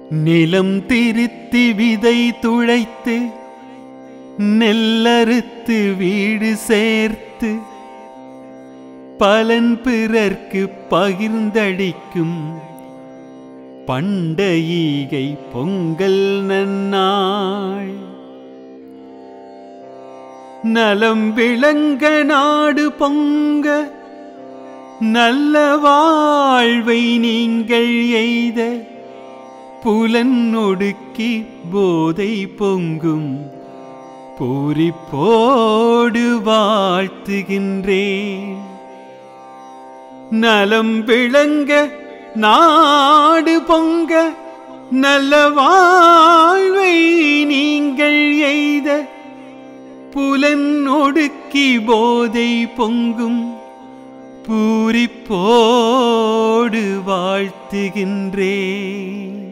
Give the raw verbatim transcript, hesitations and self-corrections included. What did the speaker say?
நிலம் திருத்தி விதை துளைத்து நெல்லறுத்து வீடு சேர்த்து பலன் பிறர்க்கு பகிர்ந்தளிக்கும் பண்டையீகை பொங்கல் நன்னாள். நலம் விளங்க நாடு பொங்க நல்ல வாழ்வை நீங்கள் எய்த புலன் ஒடுக்கி போதை பொங்கும் பூரிப்போடு வாழ்த்துகின்றேன். நலம் விளங்க நாடு பொங்க நல்ல வாழ்வை நீங்கள் எய்த புலன் ஒடுக்கி போதை பொங்கும் பூரிப்போடு வாழ்த்துகின்றேன்.